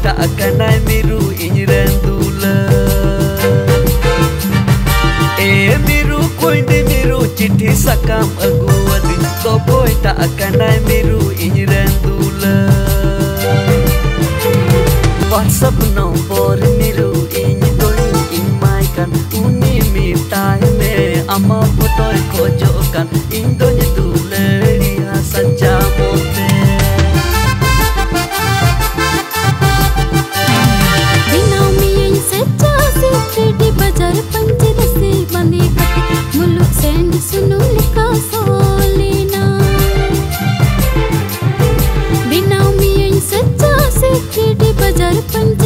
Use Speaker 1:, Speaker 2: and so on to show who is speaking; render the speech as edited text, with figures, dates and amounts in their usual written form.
Speaker 1: tak akanai miru inyren dula. Miru koinde miru chithi sakam agu adin toboy tak akanai miru inyren dula. WhatsApp nomor miru iny doi imai kan uni mitai me ama fotoy kojokan indonya dula dia saja mote.
Speaker 2: Binau mi yang seja si di bazar panjrasi bandi kati muluk sen sunu lika solina. Binau mi yang seja si di bazar panjrasi